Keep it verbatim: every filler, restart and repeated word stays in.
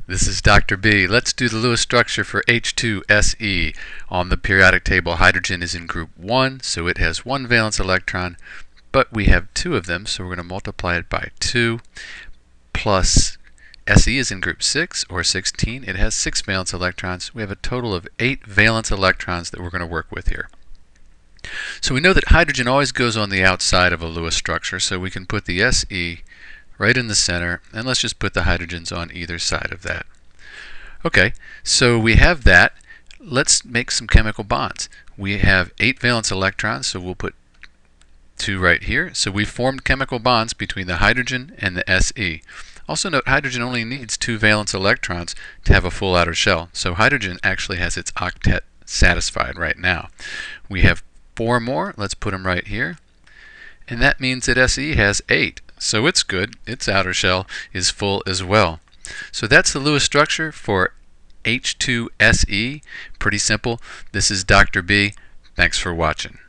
This is Doctor B. Let's do the Lewis structure for H two S E. On the periodic table, hydrogen is in group one, so it has one valence electron, but we have two of them, so we're going to multiply it by two, plus S E is in group six, or sixteen. It has six valence electrons. We have a total of eight valence electrons that we're going to work with here. So we know that hydrogen always goes on the outside of a Lewis structure, so we can put the S E right in the center, and let's just put the hydrogens on either side of that. Okay, so we have that. Let's make some chemical bonds. We have eight valence electrons, so we'll put two right here. So we formed chemical bonds between the hydrogen and the S E. Also note, hydrogen only needs two valence electrons to have a full outer shell. So hydrogen actually has its octet satisfied right now. We have four more. Let's put them right here. And that means that S E has eight. So it's good. Its outer shell is full as well. So that's the Lewis structure for H two S E. Pretty simple. This is Doctor B. Thanks for watching.